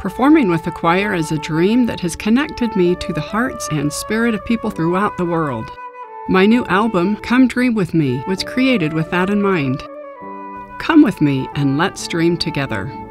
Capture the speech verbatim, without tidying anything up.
Performing with the choir is a dream that has connected me to the hearts and spirit of people throughout the world. My new album, Come Dream With Me, was created with that in mind. Come with me and let's dream together.